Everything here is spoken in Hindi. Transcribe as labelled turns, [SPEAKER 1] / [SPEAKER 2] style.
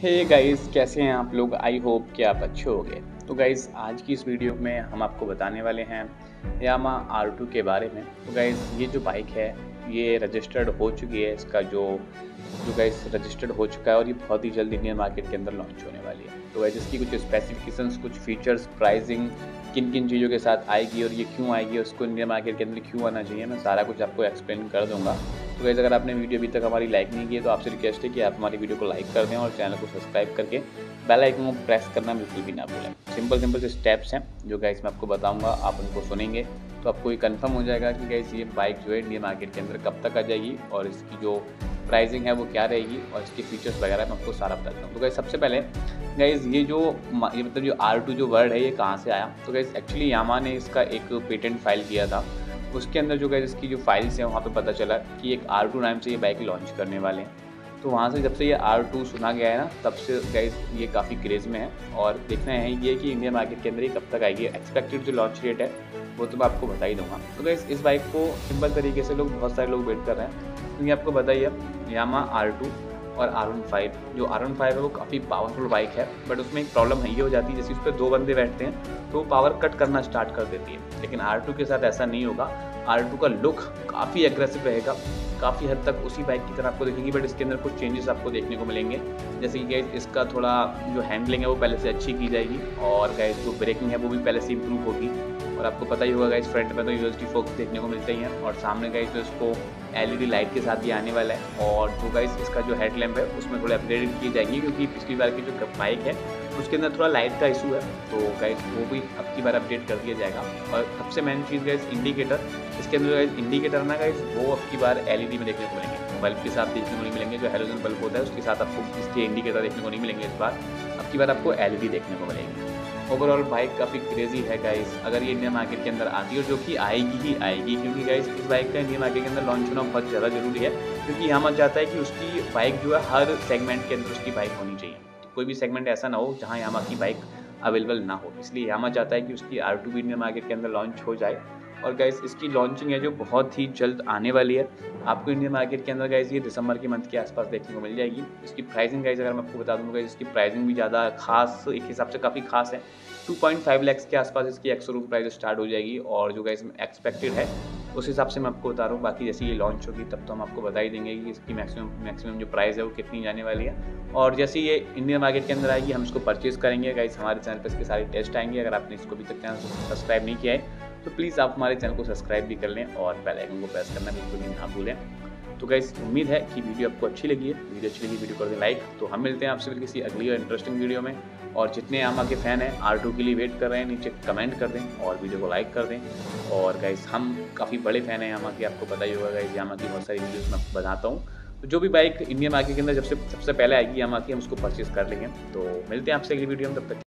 [SPEAKER 1] हे गाइस, कैसे हैं आप लोग? आई होप कि आप अच्छे होंगे। तो गाइस, आज की इस वीडियो में हम आपको बताने वाले हैं यामा R2 के बारे में। तो गाइस, ये जो बाइक है ये रजिस्टर्ड हो चुकी है। इसका जो जो गाइस रजिस्टर्ड हो चुका है और ये बहुत ही जल्द इंडियन मार्केट के अंदर लॉन्च होने वाली है। तो गाइस, इसकी कुछ स्पेसिफिकेशंस, कुछ फीचर्स, प्राइसिंग, किन किन चीज़ों के साथ आएगी और ये क्यों आएगी और उसको इंडियन मार्केट के अंदर क्यों आना चाहिए, मैं सारा कुछ आपको एक्सप्लेन कर दूंगा। तो गाइस, अगर आपने वीडियो अभी तक हमारी लाइक नहीं की है तो आपसे रिक्वेस्ट है कि आप हमारी वीडियो को लाइक कर दें और चैनल को सब्सक्राइब करके बेल आइकन को प्रेस करना बिल्कुल भी ना भूलें। सिंपल सिंपल से स्टेप्स हैं जो गाइस मैं आपको बताऊंगा, आप उनको सुनेंगे तो आपको ये कंफर्म हो जाएगा कि गाइस ये बाइक जो है इंडियन मार्केट के अंदर कब तक आ जाएगी और इसकी जो प्राइसिंग है वो क्या रहेगी और इसके फीचर्स वगैरह मैं आपको सारा बताता हूँ। तो गाइस, सबसे पहले गाइस ये मतलब जो R2 जो वर्ड है ये कहाँ से आया। तो गाइस, एक्चुअली यामा ने इसका एक पेटेंट फाइल किया था। उसके अंदर जो गाइस इसकी जो फाइल्स हैं वहाँ पे पता चला कि एक R2 नाम से ये बाइक लॉन्च करने वाले हैं। तो वहाँ से जब से ये R2 सुना गया है ना, तब से गाइस ये काफ़ी क्रेज़ में है और देखना है ये कि इंडियन मार्केट के अंदर ये कब तक आएगी। एक्सपेक्टेड जो लॉन्च डेट है वो तो मैं आपको बता ही दूँगा। तो गाइस, इस बाइक को सिंपल तरीके से बहुत सारे लोग वेट कर रहे हैं क्योंकि आपको बताइए यामा R2 और R15, जो R15 है वो काफ़ी पावरफुल बाइक है, बट उसमें एक प्रॉब्लम है ये हो जाती है जैसे उस पर 2 बंदे बैठते हैं तो वो पावर कट करना स्टार्ट कर देती है। लेकिन R2 के साथ ऐसा नहीं होगा। R2 का लुक काफ़ी एग्रेसिव रहेगा, काफ़ी हद तक उसी बाइक की तरह आपको दिखेंगी, बट इसके अंदर कुछ चेंजेस आपको देखने को मिलेंगे। जैसे कि गाइस इसका थोड़ा जो हैंडलिंग है वो पहले से अच्छी की जाएगी और गाइस जो ब्रेकिंग है वो भी पहले से इम्प्रूव होगी। और आपको पता ही होगा गाइस, फ्रंट में तो यूएसडी फोक्स देखने को मिलते ही हैं और सामने गाइस तो इसको एलईडी लाइट के साथ भी आने वाला है। और जो गाइस इसका जो हेडलैम्प है उसमें थोड़ा अपग्रेडेड की जाएगी क्योंकि पिछली बार की जो बाइक है उसके अंदर थोड़ा लाइट का इशू है, तो गाइस वो भी अब की बार अपडेट कर दिया जाएगा। और सबसे मेन चीज़ गाइस इंडिकेटर, इसके अंदर गाइस इंडिकेटर ना गाइस वो अब की बार एलईडी में देखने को मिलेंगे, बल्ब के साथ देखने को नहीं मिलेंगे। जो हेलोजन बल्ब होता है उसके साथ आपको इसके इंडिकेटर देखने को नहीं मिलेंगे इस बार, अब की बार आपको एलईडी देखने को मिलेगी। ओवरऑल बाइक काफ़ी क्रेजी है गाइस, अगर ये इंडियन मार्केट के अंदर आती है और जो कि आएगी ही आएगी, क्योंकि गाइस इस बाइक का इंडियन मार्केट के अंदर लॉन्च होना बहुत ज़्यादा जरूरी है क्योंकि यामा चाहता है कि उसकी बाइक जो है हर सेगमेंट के अंदर उसकी बाइक होनी चाहिए। कोई भी सेगमेंट ऐसा ना हो जहाँ यामा की बाइक अवेलेबल ना हो, इसलिए यामा चाहता है कि उसकी R2 भी इंडियन मार्केट के अंदर लॉन्च हो जाए। और गाइस इसकी लॉन्चिंग है जो बहुत ही जल्द आने वाली है, आपको इंडियन मार्केट के अंदर गाइस ये दिसंबर के मंथ के आसपास देखने को मिल जाएगी। इसकी प्राइसिंग गाइस अगर मैं आपको बता दूँगा, इसकी प्राइसिंग भी ज़्यादा खास एक हिसाब से काफ़ी खास है। 2.5 लाख के आसपास इसकी एक्स-शोरूम प्राइस स्टार्ट हो जाएगी और जो गाइस एक्सपेक्टेड है उस हिसाब से मैं आपको बता रहा हूँ। बाकी जैसे ये लॉन्च होगी तब तो हम आपको बता ही देंगे कि इसकी मैक्सिमम जो प्राइस है वो कितनी जाने वाली है। और जैसे ये इंडियन मार्केट के अंदर आएगी हम इसको परचेज़ करेंगे गाइस, हमारे चैनल पर इसके सारे टेस्ट आएंगे। अगर आपने इसको अभी तक चैनल को सब्सक्राइब नहीं किया है तो प्लीज़ आप हमारे चैनल को सब्सक्राइब भी कर लें और बेल आइकन को प्रेस करना बिल्कुल भी ना भूलें। तो गाइस, उम्मीद है कि वीडियो आपको अच्छी लगी है। वीडियो कर दें लाइक। तो हम मिलते हैं आपसे फिर किसी अगली और इंटरेस्टिंग वीडियो में। और जितने यामा के फ़ैन हैं R2 के लिए वेट कर रहे हैं, नीचे कमेंट कर दें और वीडियो को लाइक कर दें। और गाइस, हम काफ़ी बड़े फ़ैन हैं यामा के, आपको पता ही होगा गाइस, यामा की बहुत सारी वीडियोज़ मैं आपको बताता हूँ। तो जो भी बाइक इंडियन मार्केट के अंदर सबसे पहले आएगी यामा की, हम उसको परचेज़ कर लेंगे। तो मिलते हैं आपसे अगली वीडियो में, तब तक